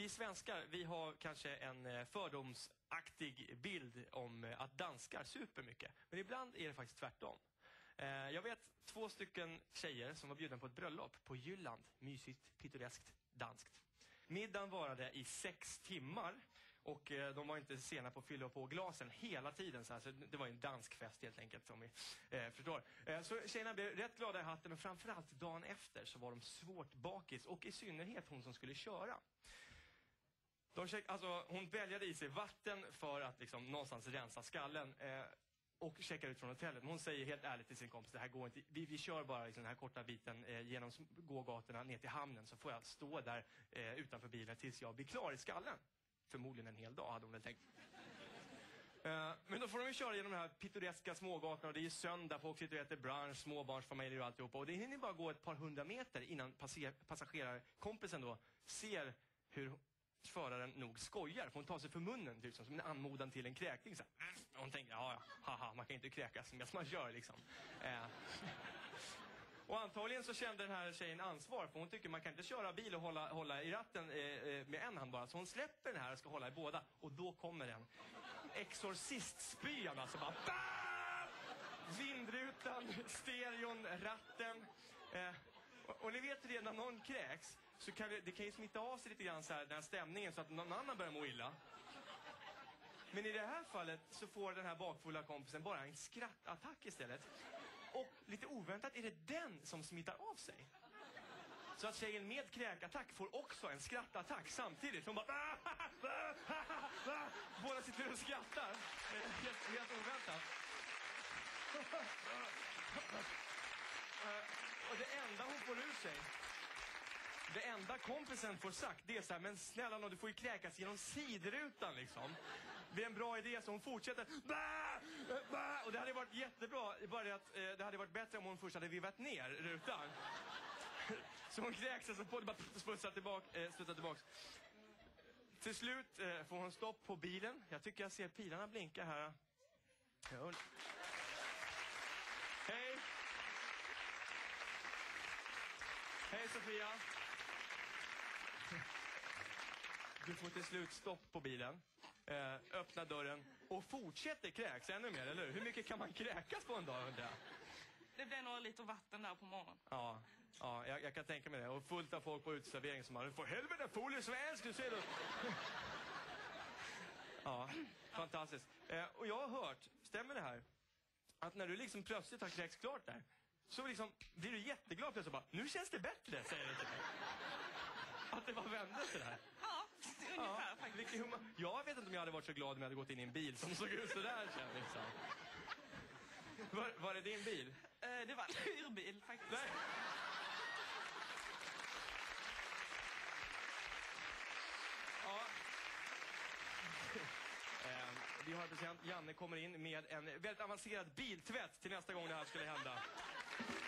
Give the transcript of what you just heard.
vi svenskar, vi har kanske en fördomsaktig bild om att danskar super mycket. Men ibland är det faktiskt tvärtom. Jag vet 2 stycken tjejer som var bjudna på ett bröllop på Jylland. Mysigt, pittoreskt, danskt. Middagen varade i 6 timmar. Och de var inte sena på att fylla på glasen hela tiden. Så alltså, det var en dansk fest helt enkelt som vi förstår. Så tjejerna blev rätt glada i hatten. Men framförallt dagen efter så var de svårt bakis. Och i synnerhet hon som skulle köra. Hon väljade i sig vatten för att liksom, någonstans rensa skallen. Och checkar ut från hotellet. Men hon säger helt ärligt till sin kompis: det här går inte. Vi kör bara liksom, den här korta biten genom gågatorna ner till hamnen. Så får jag stå där utanför bilen tills jag blir klar i skallen. Förmodligen en hel dag hade hon väl tänkt. Men då får de ju köra genom de här pittoreska smågatorna. Och det är ju söndag, folk sitter och äter brunch, småbarnsfamiljer och alltihopa. Och det hinner bara gå ett par 100 meter innan passagerarkompisen då ser hur föraren nog skojar. För hon tar sig för munnen typ, som en anmodan till en kräkning. Så här. Och hon tänker, haha, man kan inte kräkas som man gör liksom. Och antagligen så kände den här tjejen ansvar. För hon tycker man kan inte köra bil och hålla i ratten med en hand bara. Så hon släpper den här och ska hålla i båda. Och då kommer den exorcistspyan alltså bara BAM! Vindrutan, stereon, ratten. Och ni vet redan när någon kräks så kan det kan ju smitta av sig lite grann så här, den här stämningen så att någon annan börjar må illa. Men i det här fallet så får den här bakfulla kompisen bara en skrattattack istället. Och lite oväntat är det den som smittar av sig. Så att tjejen med kräkattack får också en skrattattack samtidigt. Hon bara... Båda sitter och skrattar. Helt oväntat. Och det enda hon får ur sig... Det enda kompisen får sagt, det är så här: men snälla någon, du får ju kräkas genom sidrutan liksom. Det är en bra idé, så hon fortsätter. Och det hade varit jättebra, bara att det hade varit bättre om hon först hade vivat ner rutan. Så hon kräks alltså på det, bara studsar tillbaks. Till slut får hon stopp på bilen. Jag tycker jag ser pilarna blinka här. Hej! Hej Sofia! Du får till slut stopp på bilen, öppna dörren och fortsätter kräks ännu mer, eller hur? Hur mycket kan man kräkas på en dag, undrar jag? Det blir några liter vatten där på morgonen. Ja, jag kan tänka mig det. Och fullt av folk på uteservering som har, för helvete, full svensk, du ser du. Ja, fantastiskt. Och jag har hört, stämmer det här, att när du liksom plötsligt har kräks klart där, så liksom blir du jätteglad plötsligt och bara, nu känns det bättre, säger du till mig. Att det var vände så där. Ja, ungefär faktiskt. Jag vet inte om jag hade varit så glad om jag hade gått in i en bil som såg ut så där sen liksom. Var det din bil? Det var en hyrbil faktiskt. Nej. Ja. Vi har en present. Janne kommer in med en väldigt avancerad biltvätt till nästa gång det här skulle hända.